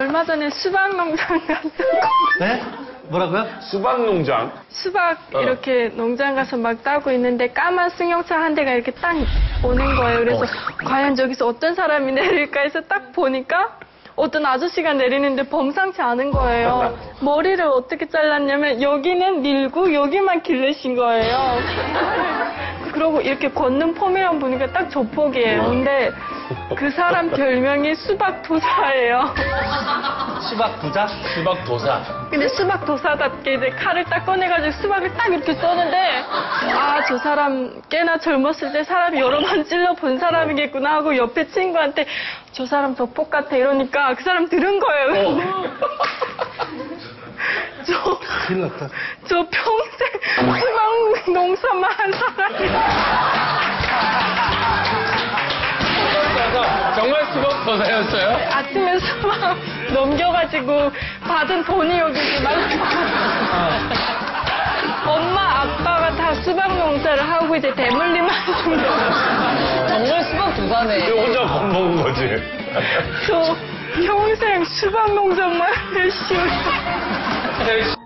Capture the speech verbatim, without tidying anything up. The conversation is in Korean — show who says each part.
Speaker 1: 얼마 전에 수박 농장 갔어요.
Speaker 2: 네? 뭐라고요?
Speaker 3: 수박 농장.
Speaker 1: 수박
Speaker 3: 어.
Speaker 1: 이렇게 농장 가서 막 따고 있는데 까만 승용차 한 대가 이렇게 딱 오는 거예요. 그래서 과연 저기서 어떤 사람이 내릴까 해서 딱 보니까 어떤 아저씨가 내리는데 범상치 않은 거예요. 머리를 어떻게 잘랐냐면 여기는 밀고 여기만 길르신 거예요. 그러고 이렇게 걷는 폼이랑 보니까 딱 저 폭이에요. 근데 그 사람 별명이 수박 도사예요.
Speaker 2: 수박 부자?
Speaker 3: 수박 도사.
Speaker 1: 근데 수박 도사답게 이제 칼을 딱 꺼내가지고 수박을 딱 이렇게 써는데 아, 저 사람 꽤나 젊었을 때 사람이 여러 번 찔러 본 사람이겠구나 하고 옆에 친구한테 저 사람 저 폭 같아 이러니까 그 사람 들은 거예요.
Speaker 3: 어.
Speaker 1: 저,
Speaker 2: 큰일 났다.
Speaker 1: 저 평생 수박 농사만 한 사람이야.
Speaker 3: 정말 수박 도사였어요?
Speaker 1: 아침에 수박 넘겨가지고 받은 돈이 여기 막 엄마 아빠가 다 수박 농사를 하고 이제 대물림 하는 거예요.
Speaker 4: 정말 수박 도사네.
Speaker 3: 혼자 밥 먹은 거지.
Speaker 1: 저 평생 수박 농장만 열심히